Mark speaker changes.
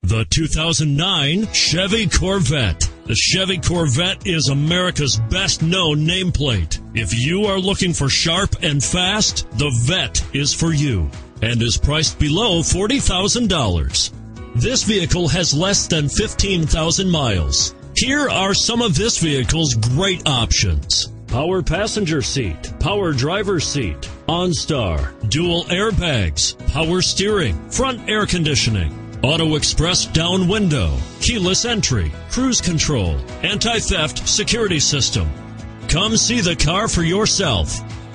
Speaker 1: The 2009 Chevy Corvette. The Chevy Corvette is America's best-known nameplate. If you are looking for sharp and fast, the Vette is for you and is priced below $40,000. This vehicle has less than 15,000 miles. Here are some of this vehicle's great options: power passenger seat, power driver's seat, OnStar, dual airbags, power steering, front air conditioning, auto express down window, keyless entry, cruise control, anti-theft security system. Come see the car for yourself.